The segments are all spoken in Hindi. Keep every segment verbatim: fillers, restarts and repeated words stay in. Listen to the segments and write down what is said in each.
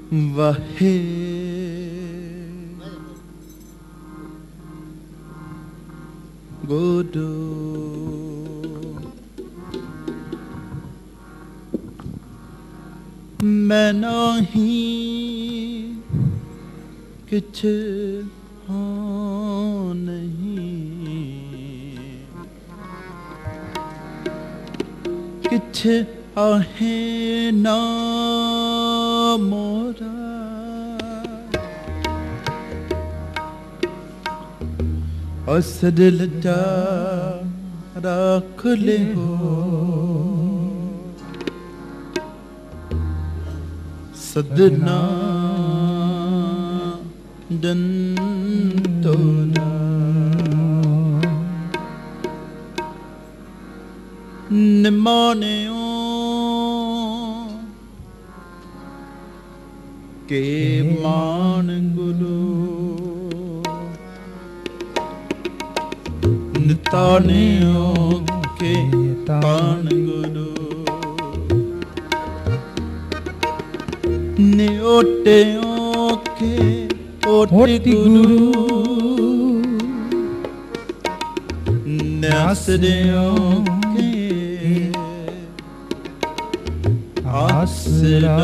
वाहे गुरु मैं नहीं किछ हो नहीं किछ आहे ना मोरा असद लजा रख ले हो सदना दन तोरा निमानियों के मान गुरु नितानियों के तान गुरु नियोटियों के ओटि गुरु न्यासरियों के आसरा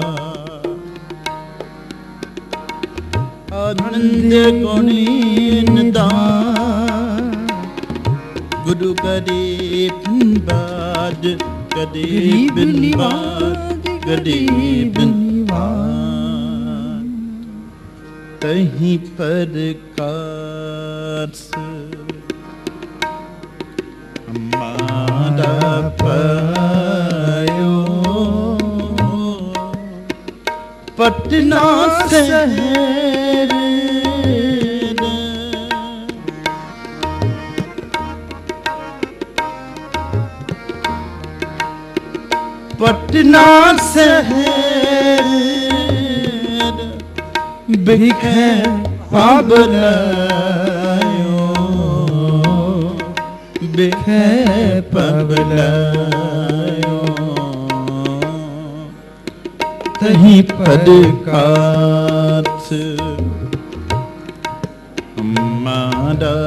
आनंद गुणी निदान गुरु गरीब बाद गरीब बाद गरीब तहीं पर कास हमारा पायो पटना शहर पटना शहर बिखे पबलायो बिखे पबलायो तहीं पर कास हमारा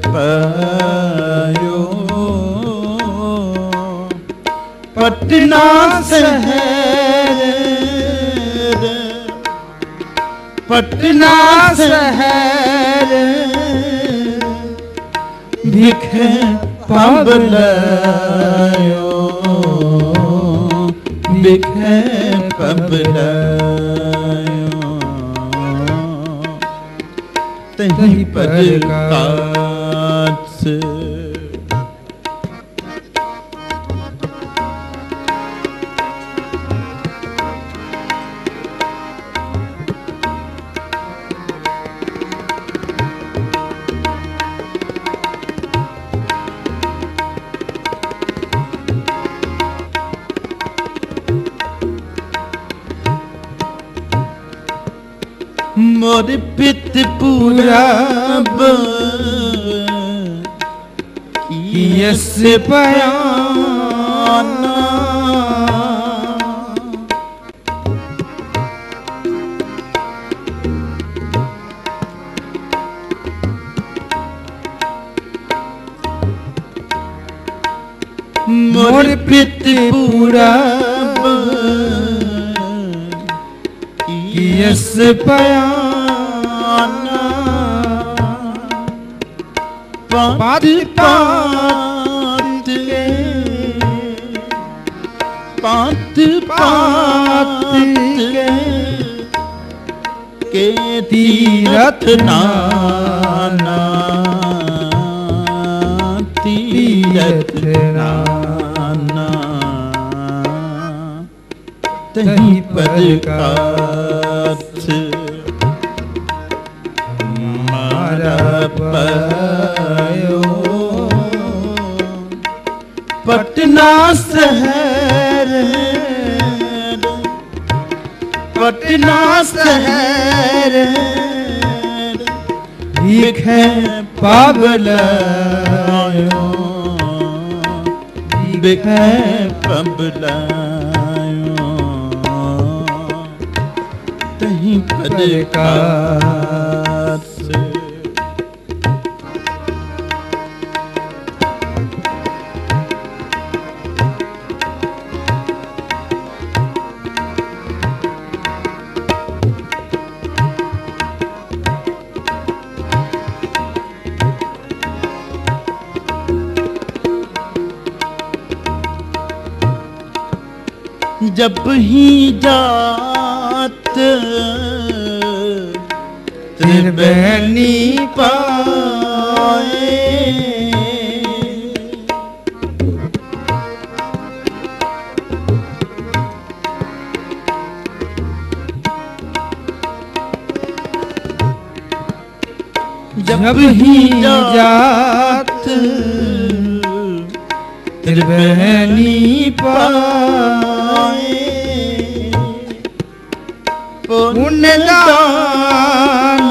पायो पटना शहर पटना शहर बिखे पबलायो बिखे पबलायो तहीं पर कास मोर पित पूरा यस बयाना मोर पित पूरा यस बयाना पात पात के पात पात के के तीरथ नाना तीरथ नाना तहीं पर कास हमारा पायो पटना शहर पटना शहर बिखे पबलायो बिखे पबलायो प्रकाश। जब ही जात त्रिवेणी पाए, जब ही जात त्रिवेणी पाए, पुण्यदान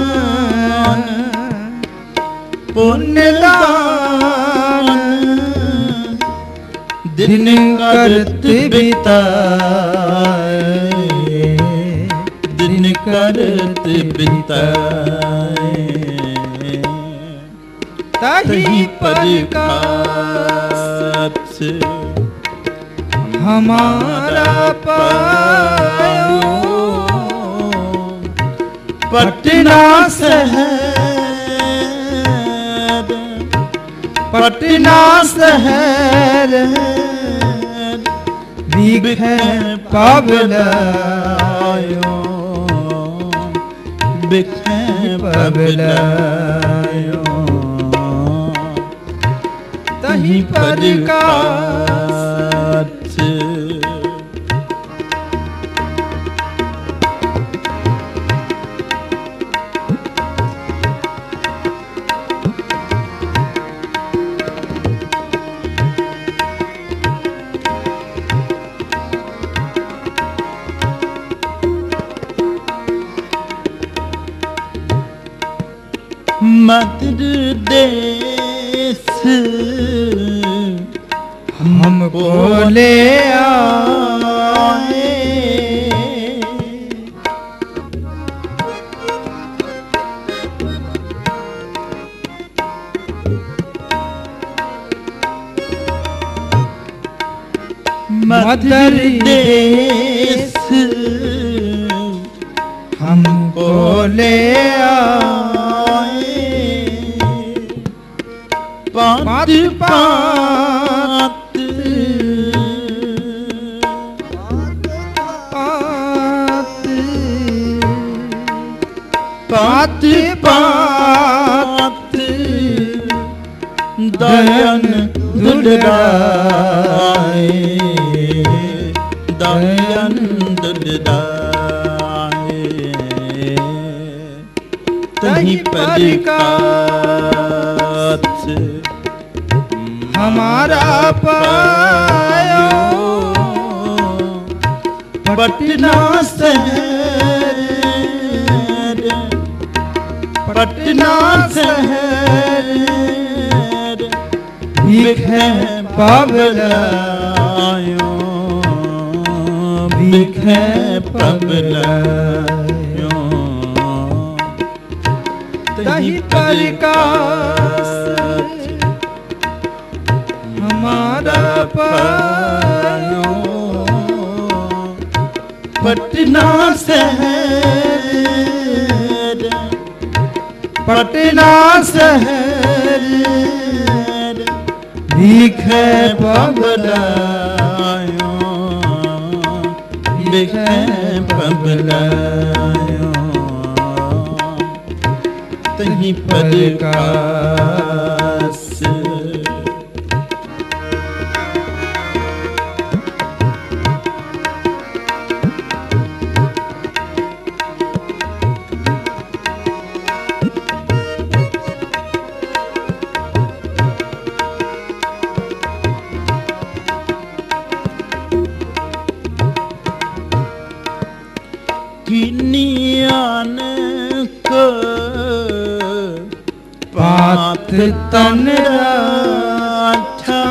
पुण्यदान दिन करत बिताए, दिन करत बिताए, तही प्रकाश हमारा पायो। पटना शहर, पटना शहर बिखे पबलायो, बिखे पबलायो, तही प्रकाश मध्य देश हमको ले आए, मध्य देश हमको ले आए, पात पात पात पात दयन दुलराए, दयन दुलराए, तही प्रकाश हमारा पायो। पटना शहर, पटना शहर बिखे पबलायो, बिखे पबलायो, तही प्रकाश हमारा पायो। पटना शहर, पटना शहर बिखे पबलायो, बिखे पबलायो, तही प्रकाश किनियान को पात तन राठा,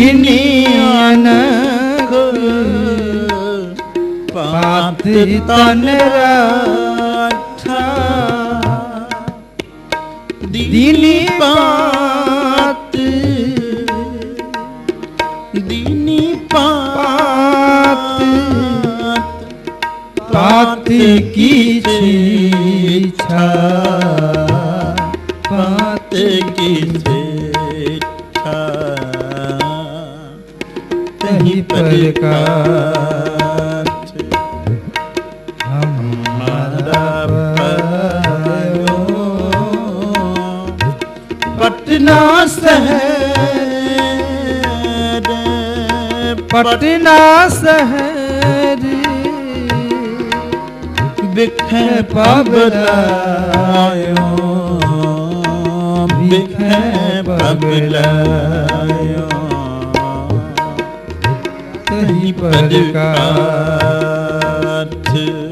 दीनियन पात तन राठा दीनी पात दीनी पात पात की छीछा पात की छीछा तही पर का पटना शहर पटना शहर बिखे पबलायो बिखे पबलायो तही पर काठ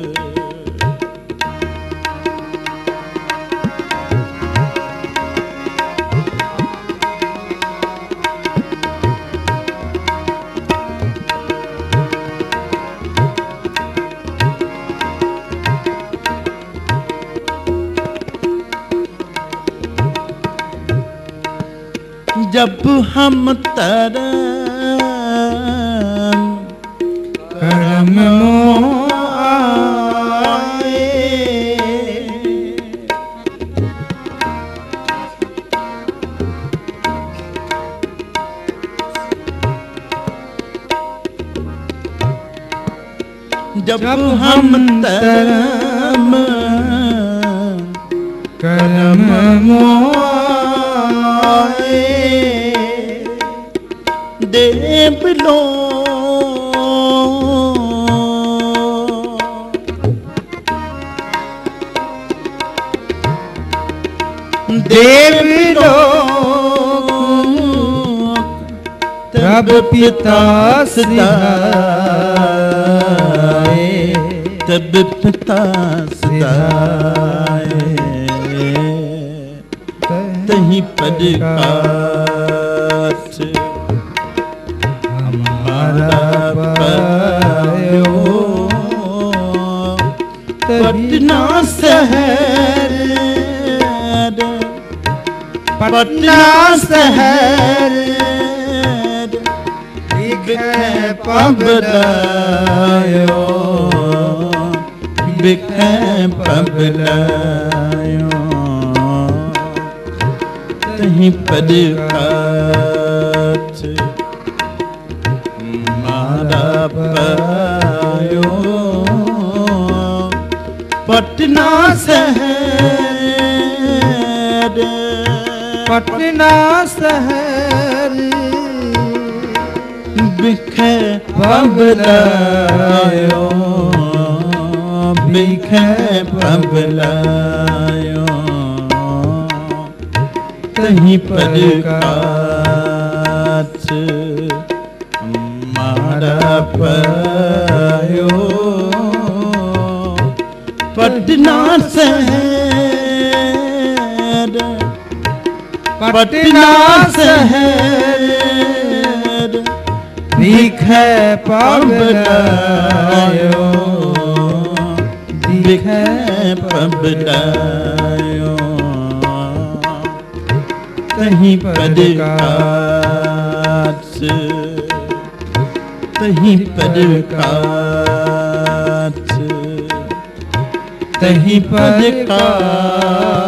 जब हम तरम करम मोह आए जब हम तरम करम मोह देव लो देव लो तब पिता सिधाए तब पिता सिधाए तही पद काठ पटना शहर पटना शहर बिखे पबलायो बिखे पबलायो तही पद काठ मारा पायो पटना शहर पटना शहर बिखे पबलायो बिखे पबलायो तही पर काठ मारा पायो पटना शहर पटना शहर बिखे पबलायो बिखे पबलायो तही पद काठ तही पद काठ तही पद काठ